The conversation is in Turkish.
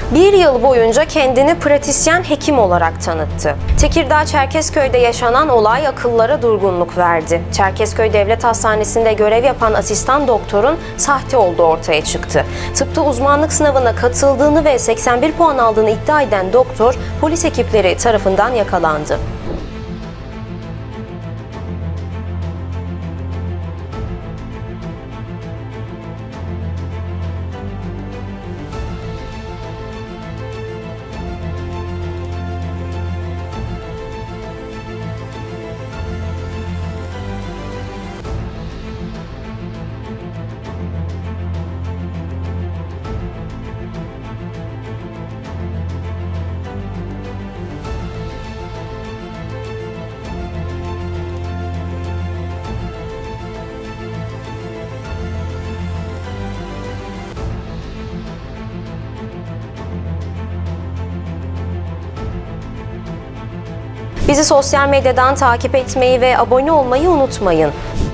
Bir yıl boyunca kendini pratisyen hekim olarak tanıttı. Tekirdağ Çerkezköy'de yaşanan olay akıllara durgunluk verdi. Çerkezköy Devlet Hastanesi'nde görev yapan asistan doktorun sahte olduğu ortaya çıktı. Tıpta uzmanlık sınavına katıldığını ve 81 puan aldığını iddia eden doktor, polis ekipleri tarafından yakalandı. Bizi sosyal medyadan takip etmeyi ve abone olmayı unutmayın.